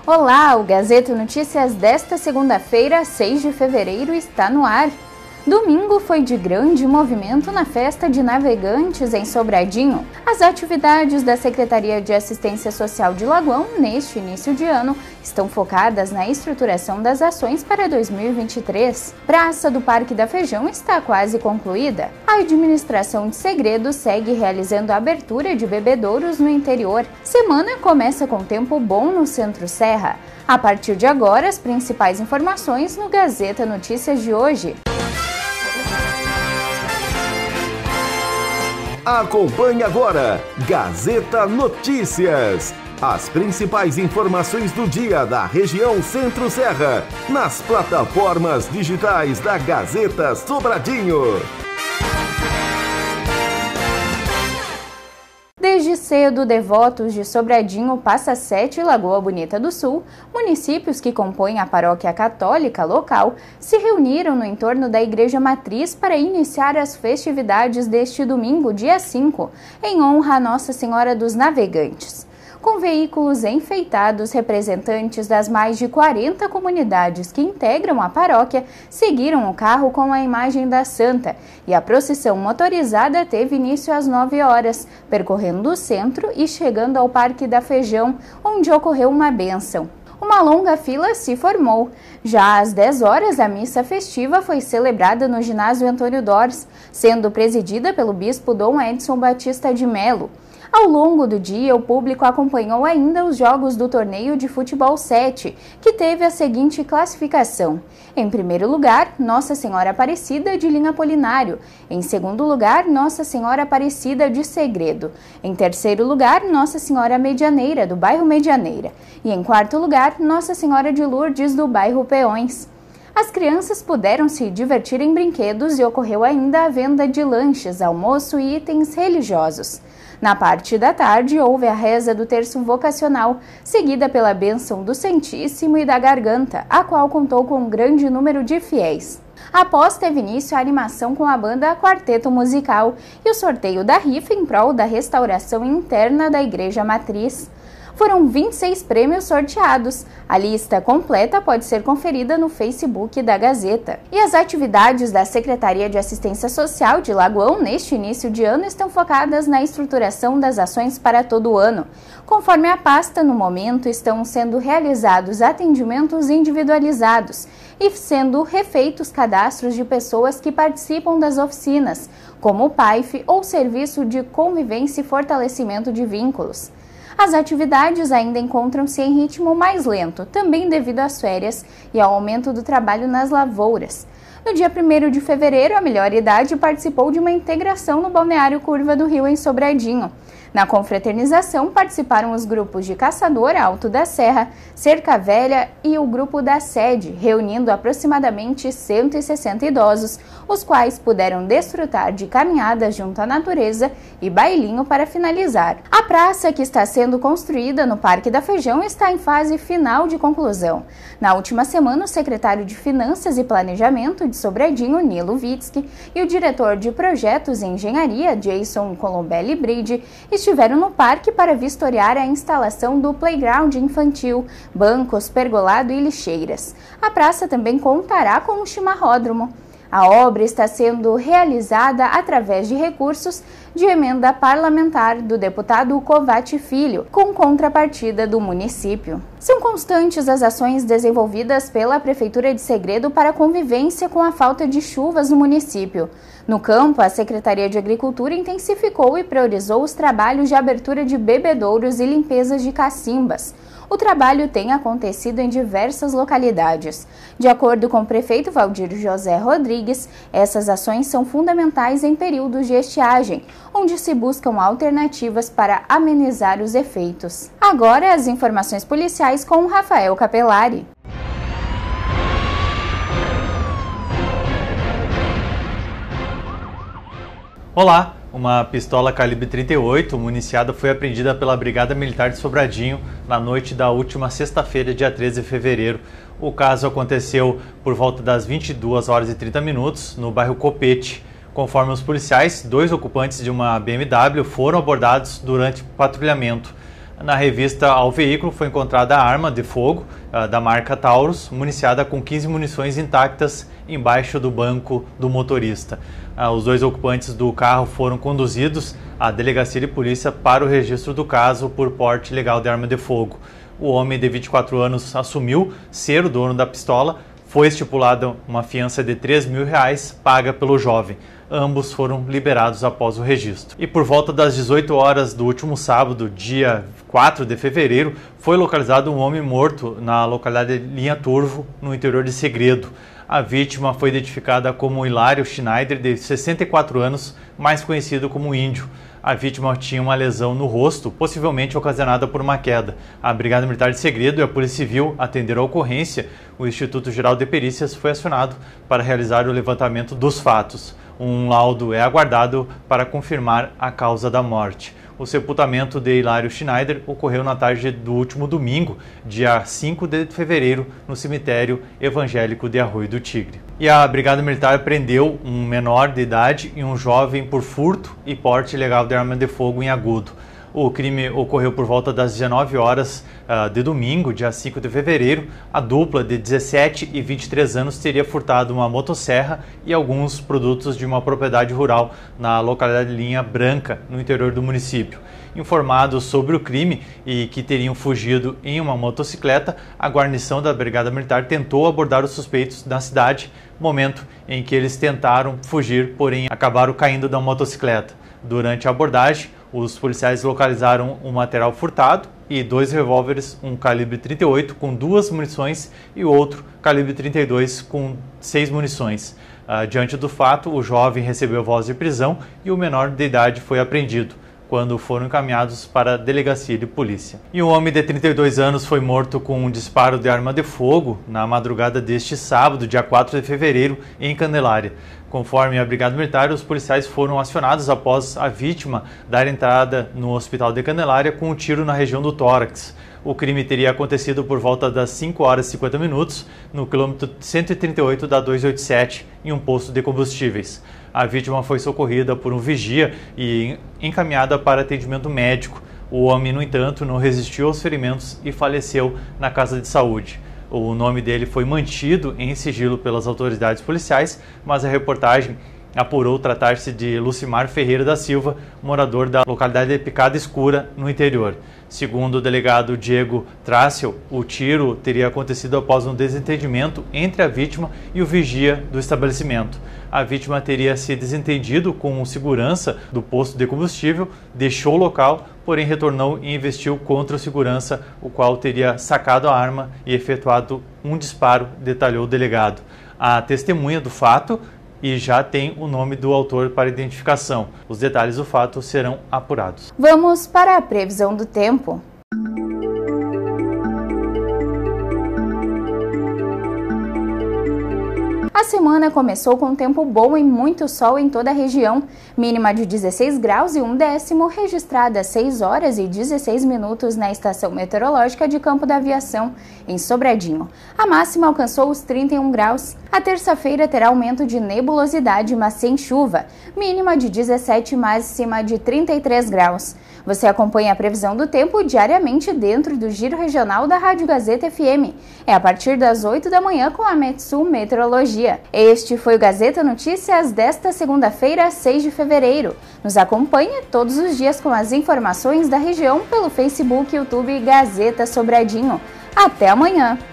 Olá, o Gazeta Notícias desta segunda-feira, 6 de fevereiro, está no ar. Domingo foi de grande movimento na festa de navegantes em Sobradinho. As atividades da Secretaria de Assistência Social de Lagoão, neste início de ano, estão focadas na estruturação das ações para 2023. Praça do Parque da Feijão está quase concluída. A administração de Segredo segue realizando a abertura de bebedouros no interior. Semana começa com tempo bom no Centro-Serra. A partir de agora, as principais informações no Gazeta Notícias de hoje. Acompanhe agora Gazeta Notícias. As principais informações do dia da região Centro-Serra, nas plataformas digitais da Gazeta Sobradinho. Desde cedo, devotos de Sobradinho, Passa Sete e Lagoa Bonita do Sul, municípios que compõem a paróquia católica local, se reuniram no entorno da Igreja Matriz para iniciar as festividades deste domingo, dia 5, em honra a Nossa Senhora dos Navegantes. Com veículos enfeitados, representantes das mais de 40 comunidades que integram a paróquia seguiram o carro com a imagem da Santa e a procissão motorizada teve início às 9 horas, percorrendo o centro e chegando ao Parque da Feijão, onde ocorreu uma bênção. Uma longa fila se formou. Já às 10 horas, a missa festiva foi celebrada no ginásio Antônio Dors, sendo presidida pelo bispo Dom Edson Batista de Melo. Ao longo do dia, o público acompanhou ainda os jogos do torneio de futebol 7, que teve a seguinte classificação. Em primeiro lugar, Nossa Senhora Aparecida de Linha Apolinário. Em segundo lugar, Nossa Senhora Aparecida de Segredo. Em terceiro lugar, Nossa Senhora Medianeira, do bairro Medianeira. E em quarto lugar, Nossa Senhora de Lourdes, do bairro Peões. As crianças puderam se divertir em brinquedos e ocorreu ainda a venda de lanches, almoço e itens religiosos. Na parte da tarde, houve a reza do terço vocacional, seguida pela bênção do Santíssimo e da Garganta, a qual contou com um grande número de fiéis. Após teve início a animação com a banda Quarteto Musical e o sorteio da rifa em prol da restauração interna da Igreja Matriz. Foram 26 prêmios sorteados. A lista completa pode ser conferida no Facebook da Gazeta. E as atividades da Secretaria de Assistência Social de Lagoão neste início de ano estão focadas na estruturação das ações para todo o ano. Conforme a pasta, no momento estão sendo realizados atendimentos individualizados e sendo refeitos cadastros de pessoas que participam das oficinas, como o PAIF ou Serviço de Convivência e Fortalecimento de Vínculos. As atividades ainda encontram-se em ritmo mais lento, também devido às férias e ao aumento do trabalho nas lavouras. No dia 1º de fevereiro, a Melhor Idade participou de uma integração no Balneário Curva do Rio, em Sobradinho. Na confraternização participaram os grupos de Caçador, Alto da Serra, Cerca Velha e o grupo da Sede, reunindo aproximadamente 160 idosos, os quais puderam desfrutar de caminhadas junto à natureza e bailinho para finalizar. A praça que está sendo construída no Parque da Feijão está em fase final de conclusão. Na última semana, o secretário de Finanças e Planejamento de Sobradinho, Nilo Vitsky, e o diretor de Projetos e Engenharia, Jason Colombelli Bride, estiveram no parque para vistoriar a instalação do playground infantil, bancos, pergolado e lixeiras. A praça também contará com um chimarródromo. A obra está sendo realizada através de recursos de emenda parlamentar do deputado Covatti Filho, com contrapartida do município. São constantes as ações desenvolvidas pela Prefeitura de Segredo para a convivência com a falta de chuvas no município. No campo, a Secretaria de Agricultura intensificou e priorizou os trabalhos de abertura de bebedouros e limpezas de cacimbas. O trabalho tem acontecido em diversas localidades. De acordo com o prefeito Valdir José Rodrigues, essas ações são fundamentais em períodos de estiagem, onde se buscam alternativas para amenizar os efeitos. Agora, as informações policiais com Rafael Capelari. Olá! Uma pistola calibre 38 municiada foi apreendida pela Brigada Militar de Sobradinho na noite da última sexta-feira, dia 13 de fevereiro. O caso aconteceu por volta das 22 horas e 30 minutos no bairro Copete. Conforme os policiais, 2 ocupantes de uma BMW foram abordados durante o patrulhamento. Na revista ao veículo foi encontrada a arma de fogo da marca Taurus, municiada com 15 munições intactas embaixo do banco do motorista. Os 2 ocupantes do carro foram conduzidos à delegacia de polícia para o registro do caso por porte ilegal de arma de fogo. O homem de 24 anos assumiu ser o dono da pistola. Foi estipulada uma fiança de R$3.000 paga pelo jovem. Ambos foram liberados após o registro. E por volta das 18 horas do último sábado, dia 4 de fevereiro, foi localizado um homem morto na localidade de Linha Turvo, no interior de Segredo. A vítima foi identificada como Hilário Schneider, de 64 anos, mais conhecido como Índio. A vítima tinha uma lesão no rosto, possivelmente ocasionada por uma queda. A Brigada Militar de Segredo e a Polícia Civil atenderam a ocorrência. O Instituto Geral de Perícias foi acionado para realizar o levantamento dos fatos. Um laudo é aguardado para confirmar a causa da morte. O sepultamento de Hilário Schneider ocorreu na tarde do último domingo, dia 5 de fevereiro, no cemitério evangélico de Arroio do Tigre. E a Brigada Militar prendeu um menor de idade e um jovem por furto e porte ilegal de arma de fogo em Agudo. O crime ocorreu por volta das 19 horas de domingo, dia 5 de fevereiro. A dupla de 17 e 23 anos teria furtado uma motosserra e alguns produtos de uma propriedade rural na localidade de Linha Branca, no interior do município. Informados sobre o crime e que teriam fugido em uma motocicleta, a guarnição da Brigada Militar tentou abordar os suspeitos na cidade, momento em que eles tentaram fugir, porém acabaram caindo da motocicleta. Durante a abordagem, os policiais localizaram um material furtado e 2 revólveres, um calibre 38 com 2 munições e outro calibre 32 com 6 munições. Diante do fato, o jovem recebeu voz de prisão e o menor de idade foi apreendido, quando foram encaminhados para a delegacia de polícia. E um homem de 32 anos foi morto com um disparo de arma de fogo na madrugada deste sábado, dia 4 de fevereiro, em Candelária. Conforme a Brigada Militar, os policiais foram acionados após a vítima dar entrada no hospital de Candelária com um tiro na região do tórax. O crime teria acontecido por volta das 5 horas e 50 minutos no quilômetro 138 da 287, em um posto de combustíveis. A vítima foi socorrida por um vigia e encaminhada para atendimento médico. O homem, no entanto, não resistiu aos ferimentos e faleceu na casa de saúde. O nome dele foi mantido em sigilo pelas autoridades policiais, mas a reportagem apurou tratar-se de Lucimar Ferreira da Silva, morador da localidade de Picada Escura, no interior. Segundo o delegado Diego Trácio, o tiro teria acontecido após um desentendimento entre a vítima e o vigia do estabelecimento. A vítima teria se desentendido com o segurança do posto de combustível, deixou o local, porém retornou e investiu contra o segurança, o qual teria sacado a arma e efetuado um disparo, detalhou o delegado. A testemunha do fato e já tem o nome do autor para identificação. Os detalhes do fato serão apurados. Vamos para a previsão do tempo. A semana começou com tempo bom e muito sol em toda a região. Mínima de 16 graus e 1/10, registrada às 6 horas e 16 minutos na estação meteorológica de Campo da Aviação, em Sobradinho. A máxima alcançou os 31 graus. A terça-feira terá aumento de nebulosidade, mas sem chuva. Mínima de 17, máxima de 33 graus. Você acompanha a previsão do tempo diariamente dentro do Giro Regional da Rádio Gazeta FM. É a partir das 8 da manhã com a Metsul Meteorologia. Este foi o Gazeta Notícias desta segunda-feira, 6 de fevereiro. Nos acompanhe todos os dias com as informações da região pelo Facebook e YouTube Gazeta Sobradinho. Até amanhã!